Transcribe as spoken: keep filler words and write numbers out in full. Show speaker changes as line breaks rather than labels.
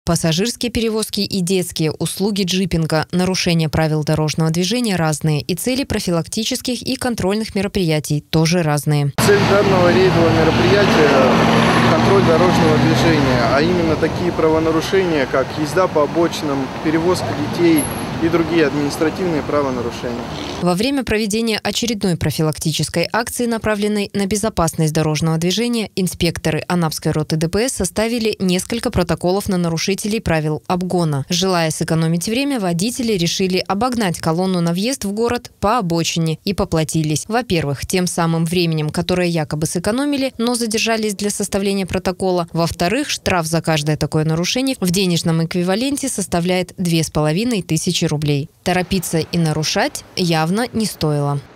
Пассажирские перевозки и детские услуги джипинга. Нарушения правил дорожного движения разные. И цели профилактических и контрольных мероприятий тоже разные.
Цель данного рейдового мероприятия – контроль дорожного движения, а именно такие правонарушения, как езда по обочинам, перевозка детей и другие административные правонарушения.
Во время проведения очередной профилактической акции, направленной на безопасность дорожного движения, инспекторы Анапской роты ДПС составили несколько протоколов на нарушителей правил обгона. Желая сэкономить время, водители решили обогнать колонну на въезд в город по обочине и поплатились. Во-первых, тем самым временем, которое якобы сэкономили, но задержались для составления протокола. Во-вторых, штраф за каждое такое нарушение в денежном эквиваленте составляет две с половиной тысячи рублей. Торопиться и нарушать явно не стоило.